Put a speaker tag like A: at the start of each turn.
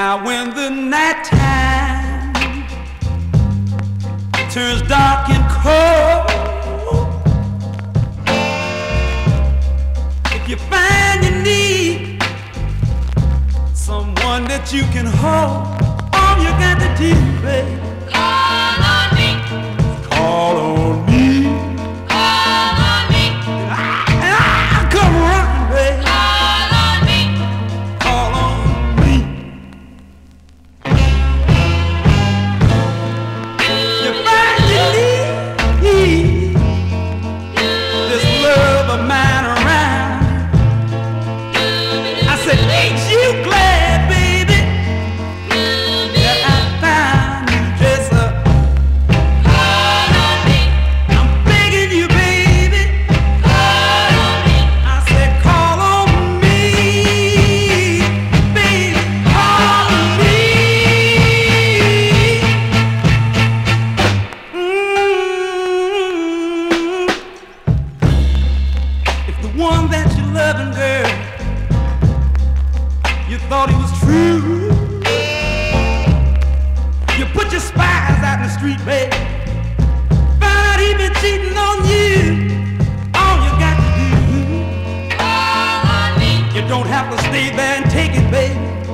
A: Now when the night time turns dark and cold, if you find you need someone that you can hold, all you got to do, baby,
B: call on me.
A: call on me.
B: Call on me.
A: And I'll come running, baby.
B: Call on me.
A: Call on me. You find you need this love of mine around. I said, ain't you glad, baby, that I found you just
B: Call on me.
A: I'm begging you, baby.
B: Call on me.
A: I said, call on me, baby, call on me. If the one that you're loving, girl, you thought he was true, you put your spies out in the street, baby, found out he been cheating on you, all you got to do,
B: Call on me.
A: you don't have to stay there and take it, baby.